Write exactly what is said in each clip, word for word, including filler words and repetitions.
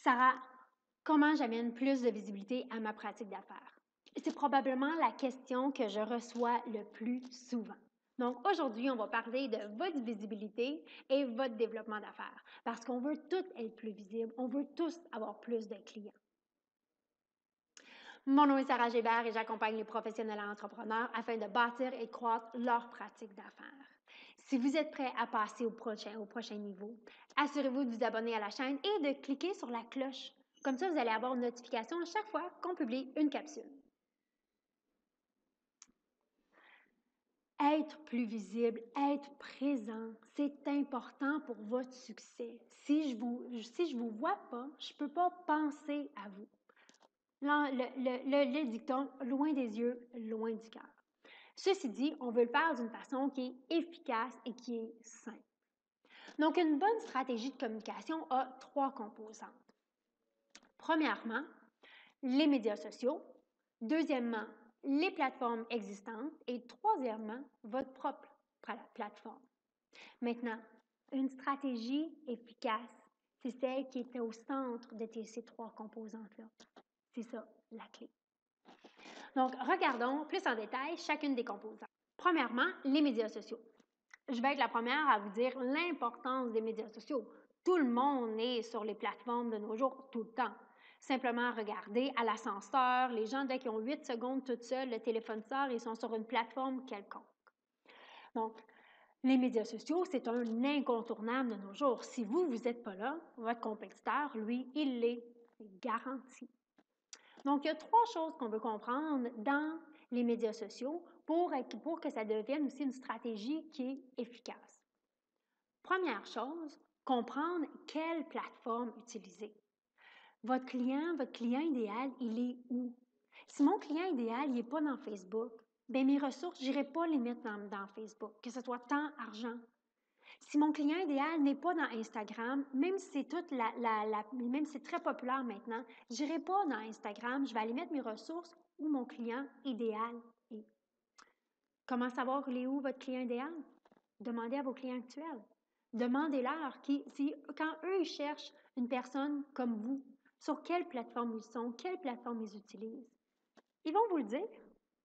Sarah, comment j'amène plus de visibilité à ma pratique d'affaires? C'est probablement la question que je reçois le plus souvent. Donc aujourd'hui, on va parler de votre visibilité et votre développement d'affaires parce qu'on veut tous être plus visibles, on veut tous avoir plus de clients. Mon nom est Sarah Gébert et j'accompagne les professionnels et entrepreneurs afin de bâtir et croître leur pratique d'affaires. Si vous êtes prêt à passer au prochain, au prochain niveau, assurez-vous de vous abonner à la chaîne et de cliquer sur la cloche. Comme ça, vous allez avoir une notification à chaque fois qu'on publie une capsule. Être plus visible, être présent, c'est important pour votre succès. Si je vous, si je vous vois pas, je ne peux pas penser à vous. Là, le, le, le, le dicton, loin des yeux, loin du cœur. Ceci dit, on veut le faire d'une façon qui est efficace et qui est simple. Donc, une bonne stratégie de communication a trois composantes. Premièrement, les médias sociaux. Deuxièmement, les plateformes existantes. Et troisièmement, votre propre plateforme. Maintenant, une stratégie efficace, c'est celle qui est au centre de ces trois composantes-là. C'est ça, la clé. Donc, regardons plus en détail chacune des composantes. Premièrement, les médias sociaux. Je vais être la première à vous dire l'importance des médias sociaux. Tout le monde est sur les plateformes de nos jours tout le temps. Simplement regarder à l'ascenseur, les gens, dès qu'ils ont huit secondes toutes seuls, le téléphone sort, ils sont sur une plateforme quelconque. Donc, les médias sociaux, c'est un incontournable de nos jours. Si vous, vous n'êtes pas là, votre compétiteur, lui, il l'est, c'est garanti. Donc, il y a trois choses qu'on veut comprendre dans les médias sociaux pour, pour que ça devienne aussi une stratégie qui est efficace. Première chose, comprendre quelle plateforme utiliser. Votre client, votre client idéal, il est où? Si mon client idéal, il n'est pas dans Facebook, bien mes ressources, je n'irai pas les mettre dans, dans Facebook, que ce soit temps, argent. Si mon client idéal n'est pas dans Instagram, même si c'est toute la, la, la, même si c'est très populaire maintenant, je n'irai pas dans Instagram, je vais aller mettre mes ressources où mon client idéal est. Comment savoir il est où votre client idéal? Demandez à vos clients actuels. Demandez-leur qui, si, quand eux ils cherchent une personne comme vous, sur quelle plateforme ils sont, quelle plateforme ils utilisent. Ils vont vous le dire.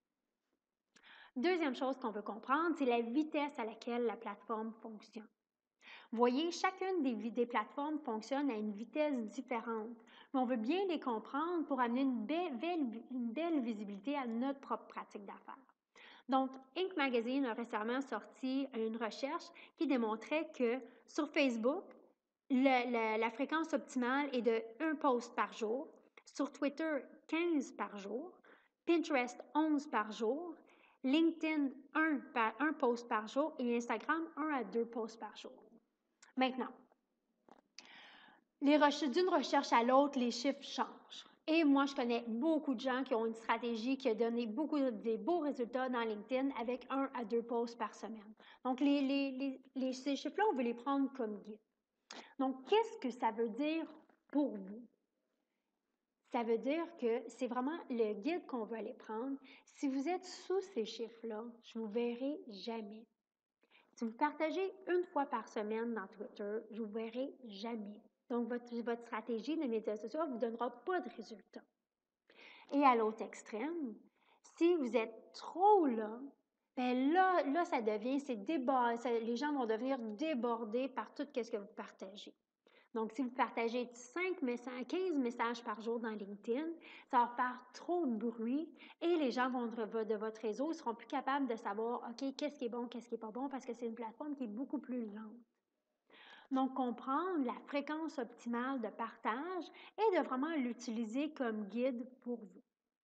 Deuxième chose qu'on veut comprendre, c'est la vitesse à laquelle la plateforme fonctionne. Vous voyez, chacune des, des plateformes fonctionne à une vitesse différente, mais on veut bien les comprendre pour amener une belle, belle, une belle visibilité à notre propre pratique d'affaires. Donc, Inc Magazine a récemment sorti une recherche qui démontrait que sur Facebook, le, le, la fréquence optimale est de un post par jour, sur Twitter, quinze par jour, Pinterest, onze par jour, LinkedIn, un, par, un post par jour et Instagram, un à deux posts par jour. Maintenant, d'une recherche à l'autre, les chiffres changent. Et moi, je connais beaucoup de gens qui ont une stratégie qui a donné beaucoup de beaux résultats dans LinkedIn avec un à deux posts par semaine. Donc, les, les, les, les, ces chiffres-là, on veut les prendre comme guide. Donc, qu'est-ce que ça veut dire pour vous? Ça veut dire que c'est vraiment le guide qu'on veut aller prendre. Si vous êtes sous ces chiffres-là, je ne vous verrai jamais. Si vous partagez une fois par semaine dans Twitter, je ne vous verrai jamais. Donc, votre, votre stratégie de médias sociaux ne vous donnera pas de résultats. Et à l'autre extrême, si vous êtes trop là, bien là, là, ça devient, c'est débordé, les gens vont devenir débordés par tout ce que vous partagez. Donc, si vous partagez cinq messages, quinze messages par jour dans LinkedIn, ça va faire trop de bruit et les gens vont de, de votre réseau ne seront plus capables de savoir, OK, qu'est-ce qui est bon, qu'est-ce qui n'est pas bon, parce que c'est une plateforme qui est beaucoup plus lente. Donc, comprendre la fréquence optimale de partage et de vraiment l'utiliser comme guide pour vous.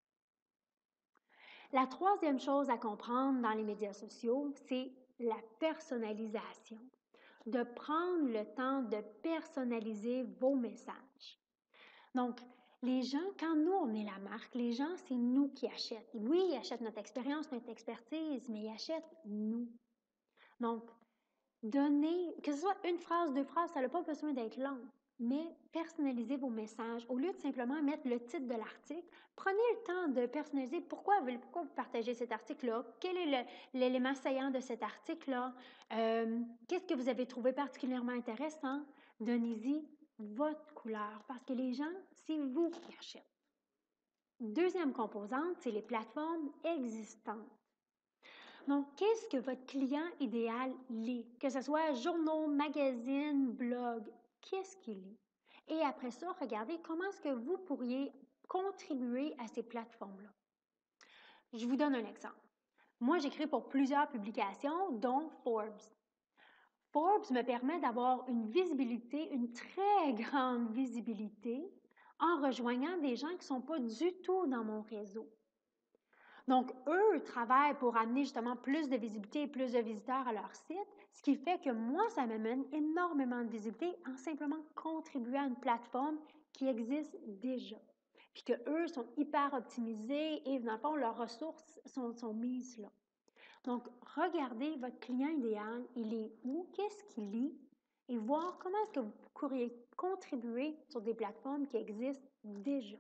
La troisième chose à comprendre dans les médias sociaux, c'est la personnalisation. De prendre le temps de personnaliser vos messages. Donc, les gens, quand nous, on est la marque, les gens, c'est nous qui achètent. Oui, ils achètent notre expérience, notre expertise, mais ils achètent nous. Donc, donnez, que ce soit une phrase, deux phrases, ça n'a pas besoin d'être long, mais personnalisez vos messages. Au lieu de simplement mettre le titre de l'article, prenez le temps de personnaliser pourquoi, pourquoi vous partagez cet article-là, quel est l'élément saillant de cet article-là, euh, qu'est-ce que vous avez trouvé particulièrement intéressant, donnez-y votre couleur parce que les gens, c'est vous qui achètent. Deuxième composante, c'est les plateformes existantes. Donc, qu'est-ce que votre client idéal lit? Que ce soit journaux, magazines, blogs, qu'est-ce qu'il lit? Et après ça, regardez comment est-ce que vous pourriez contribuer à ces plateformes-là. Je vous donne un exemple. Moi, j'écris pour plusieurs publications, dont Forbes. Forbes me permet d'avoir une visibilité, une très grande visibilité, en rejoignant des gens qui ne sont pas du tout dans mon réseau. Donc, eux travaillent pour amener justement plus de visibilité et plus de visiteurs à leur site, ce qui fait que moi, ça m'amène énormément de visibilité en simplement contribuant à une plateforme qui existe déjà. Puis qu'eux sont hyper optimisés et dans le fond, leurs ressources sont, sont mises là. Donc, regardez votre client idéal, il est où, qu'est-ce qu'il lit et voir comment est-ce que vous pourriez contribuer sur des plateformes qui existent déjà.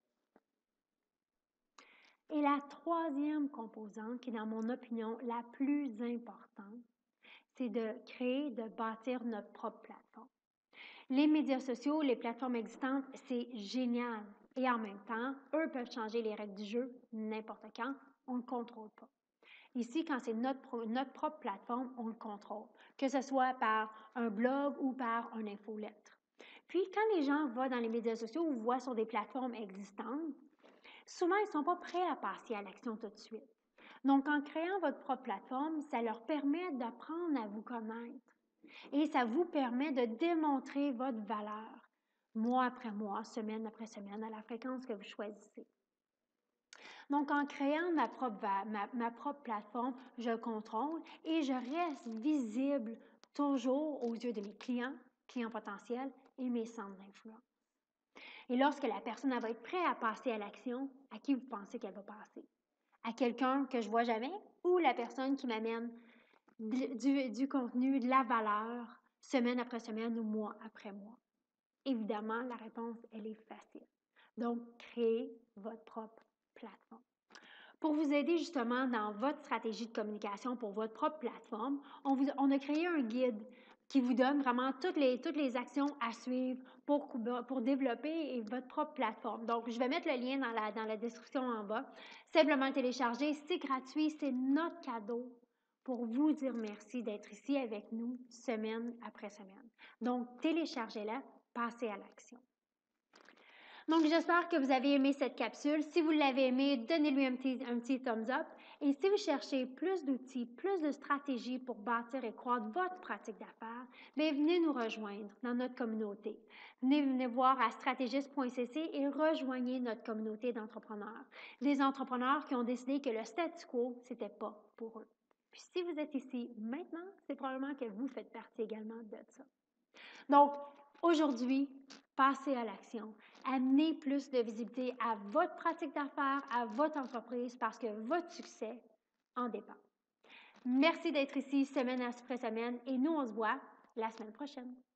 Et la troisième composante, qui est dans mon opinion la plus importante, c'est de créer, de bâtir notre propre plateforme. Les médias sociaux, les plateformes existantes, c'est génial. Et en même temps, eux peuvent changer les règles du jeu n'importe quand, on ne le contrôle pas. Ici, quand c'est notre, notre propre plateforme, on le contrôle, que ce soit par un blog ou par une infolettre. Puis, quand les gens vont dans les médias sociaux ou voient sur des plateformes existantes, souvent, ils ne sont pas prêts à passer à l'action tout de suite. Donc, en créant votre propre plateforme, ça leur permet d'apprendre à vous connaître et ça vous permet de démontrer votre valeur mois après mois, semaine après semaine, à la fréquence que vous choisissez. Donc, en créant ma propre, ma, ma propre plateforme, je contrôle et je reste visible toujours aux yeux de mes clients, clients potentiels et mes centres d'influence. Et lorsque la personne elle va être prête à passer à l'action, à qui vous pensez qu'elle va passer? À quelqu'un que je ne vois jamais ou la personne qui m'amène du, du contenu, de la valeur, semaine après semaine ou mois après mois? Évidemment, la réponse, elle est facile. Donc, créez votre propre plateforme. Pour vous aider justement dans votre stratégie de communication pour votre propre plateforme, on, vous, on a créé un guide qui vous donne vraiment toutes les, toutes les actions à suivre pour, pour développer votre propre plateforme. Donc, je vais mettre le lien dans la, dans la description en bas. Simplement le télécharger, c'est gratuit, c'est notre cadeau pour vous dire merci d'être ici avec nous semaine après semaine. Donc, téléchargez-la, passez à l'action. Donc, j'espère que vous avez aimé cette capsule. Si vous l'avez aimé, donnez-lui un petit, un petit thumbs up. Et si vous cherchez plus d'outils, plus de stratégies pour bâtir et croître votre pratique d'affaires, bien, venez nous rejoindre dans notre communauté. Venez, venez voir à stratégiste point c c et rejoignez notre communauté d'entrepreneurs. Des entrepreneurs qui ont décidé que le statu quo, ce n'était pas pour eux. Puis si vous êtes ici maintenant, c'est probablement que vous faites partie également de ça. Donc, aujourd'hui, passez à l'action. Amenez plus de visibilité à votre pratique d'affaires, à votre entreprise, parce que votre succès en dépend. Merci d'être ici semaine après semaine et nous, on se voit la semaine prochaine.